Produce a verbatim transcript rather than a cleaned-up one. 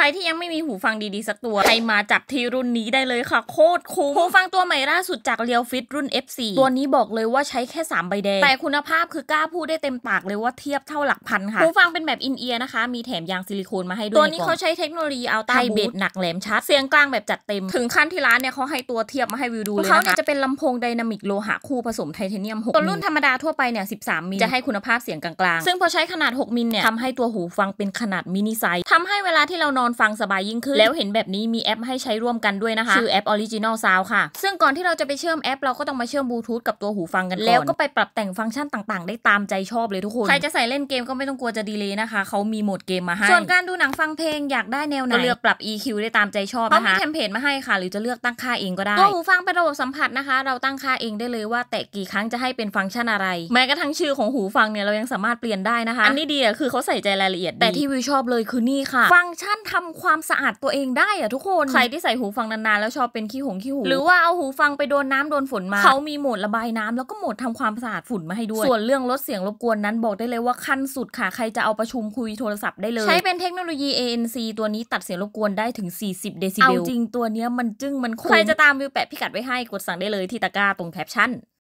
ใครที่ยังไม่มีหูฟังดีๆสักตัวใครมาจัดที่รุ่นนี้ได้เลยค่ะโคตรคุ้มหูฟังตัวใหม่ล่าสุดจาก Realfit รุ่น เอฟ โฟร์ ตัวนี้บอกเลยว่าใช้แค่สามใบแดงแต่คุณภาพคือกล้าพูดได้เต็มปากเลยว่าเทียบเท่าหลักพันค่ะหูฟังเป็นแบบอินเอียร์นะคะมีแถมยางซิลิโคนมาให้ด้วยตัวนี้เขาใช้เทคโนโลยีอัลต้าไฮเบสหนักแหลมชัดเสียงกลางแบบจัดเต็มถึงขั้นที่ร้านเนี่ยเขาให้ตัวเทียบมาให้วิวดูเลยนะคะเขาเนี่ยจะเป็นลำโพงไดนามิกโลหะคู่ผสมไทเทเนียมหกตัวรุ่นธรรมดาทั่วไปเนี่ยสิบสามมิลจะให้คุณภาพเสียงกลางๆซึ่งพอใช้ขนาดหกมิลเนี่ยทำให้ตัวหูฟังเป็นขนาดมินิไซส์ทำให้เวลาที่เรานอนฟังสบายยิ่งขึ้นแล้วเห็นแบบนี้มีแอปให้ใช้ร่วมกันด้วยนะคะชื่อแอป Original Sound ค่ะซึ่งก่อนที่เราจะไปเชื่อมแอปเราก็ต้องมาเชื่อมบลูทูธกับตัวหูฟังกันก่อนแล้วก็ไปปรับแต่งฟังก์ชันต่างๆได้ตามใจชอบเลยทุกคนใครจะใส่เล่นเกมก็ไม่ต้องกลัวจะดีเลย์นะคะเขามีโหมดเกมมาให้ส่วนการดูหนังฟังเพลงอยากได้แนวไหนก็เลือกปรับ อี คิว ได้ตามใจชอบนะคะเขามีเทมเพลตมาให้ค่ะหรือจะเลือกตั้งค่าเองก็ได้ตัวหูฟังเป็นระบบสัมผัสนะคะเราตั้งค่าเองได้เลยว่าแตะกี่ครั้งจะให้เป็นฟังก์ชันอะไรแม้กระทั่งชื่อของหูฟังเนี่ยเรายังสามารถเปลี่ยนได้นะคะอันนี้ดีอ่ะคือเขาใส่ใจรายละเอียดแต่ที่วิวชอบเลยคือนี่ค่ะฟังก์ชันทำความสะอาดตัวเองได้อ่ะทุกคนใครที่ใส่หูฟังนานๆแล้วชอบเป็นขี้หงขี้หูหรือว่าเอาหูฟังไปโดนน้ำโดนฝนมาเขามีโหมดระบายน้ำแล้วก็โหมดทำความสะอาดฝุ่นมาให้ด้วยส่วนเรื่องลดเสียงรบกวนนั้นบอกได้เลยว่าขั้นสุดค่ะใครจะเอาประชุมคุยโทรศัพท์ได้เลยใช้เป็นเทคโนโลยี เอ เอ็น ซี ตัวนี้ตัดเสียงรบกวนได้ถึงสี่สิบเดซิเบลเอาจริงตัวนี้มันจึ้งมันคุ้มใครจะตามวิวแปะพิกัดไว้ให้กดสั่งได้เลยที่ตะกร้าตรงแคปชั่น